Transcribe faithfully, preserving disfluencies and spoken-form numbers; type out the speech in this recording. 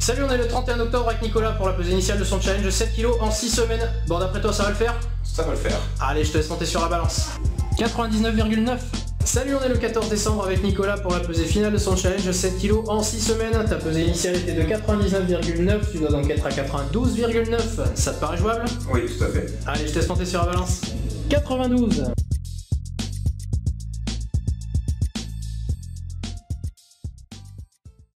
Salut, on est le trente et un octobre avec Nicolas pour la pesée initiale de son challenge sept kilos en six semaines. Bon, d'après toi, ça va le faire? Ça va le faire. Allez, je te laisse monter sur la balance. quatre-vingt-dix-neuf virgule neuf. Salut, on est le quatorze décembre avec Nicolas pour la pesée finale de son challenge sept kilos en six semaines. Ta pesée initiale était de quatre-vingt-dix-neuf virgule neuf, tu dois donc être à quatre-vingt-douze virgule neuf. Ça te paraît jouable? Oui, tout à fait. Allez, je te laisse monter sur la balance. quatre-vingt-douze.